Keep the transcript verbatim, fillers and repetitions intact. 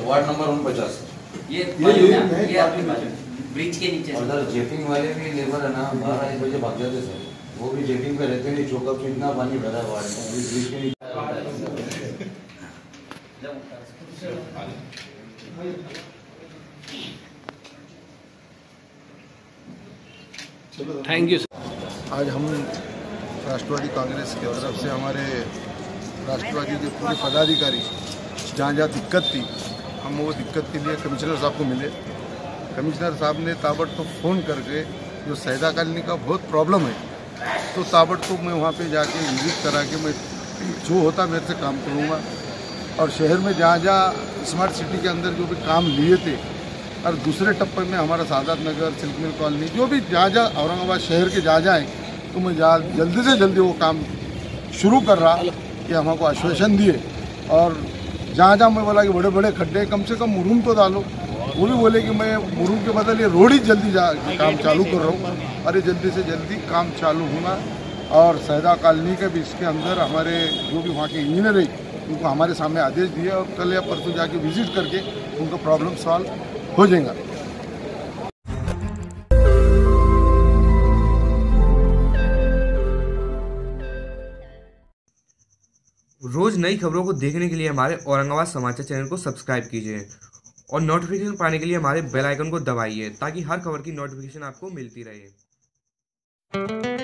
Ward number उनपचास। ये ये आपके ब्रिज के नीचे उधर जेपिंग वाले भी लेबर है ना, बारह एक बजे भाग जाते सर, वो भी जेपिंग पे रहते नहीं। चौक से इतना पानी भरा है वार्ड में, अभी ब्रिज के नीचे। Thank you. आज हम राष्ट्रवादी कांग्रेस की तरफ से हमारे राष्ट्रवादी के पूरे पदाधिकारी जहाँ जहाँ दिक्कत थी, हम वो दिक्कत के लिए कमिश्नर साहब को मिले। कमिश्नर साहब ने ताबड़तोड़ फ़ोन करके, जो सैदा कॉलोनी का बहुत प्रॉब्लम है, तो ताबड़तोड़ मैं वहाँ पे जाके विजिट करा के मैं जो होता मेरे से काम करूँगा। और शहर में जहाँ जहाँ स्मार्ट सिटी के अंदर जो भी काम लिए थे, और दूसरे टप्पे में हमारा Sadat Nagar, silk mill colony, जो भी जहाँ जहाँ औरंगाबाद शहर के जहाँ जाएँ, तो मैं जहाँ जल्दी से जल्दी वो काम शुरू कर रहा कि हमको आश्वासन दिए। और जहाँ जहाँ मैं बोला कि बड़े बड़े खड्डे कम से कम मुरूम तो डालो, वो भी बोले कि मैं मुरूम के बदले रोड ही जल्दी जा काम चालू कर रहा हूँ। अरे जल्दी से जल्दी काम चालू होगा। और सैदा कॉलोनी के भी इसके अंदर हमारे जो भी वहाँ के इंजीनियर है, उनको हमारे सामने आदेश दिए और कल या परसों जाके विजिट करके उनका प्रॉब्लम सॉल्व हो जाएगा। रोज नई खबरों को देखने के लिए हमारे औरंगाबाद समाचार चैनल को सब्सक्राइब कीजिए और नोटिफिकेशन पाने के लिए हमारे बेल आइकन को दबाइए ताकि हर खबर की नोटिफिकेशन आपको मिलती रहे।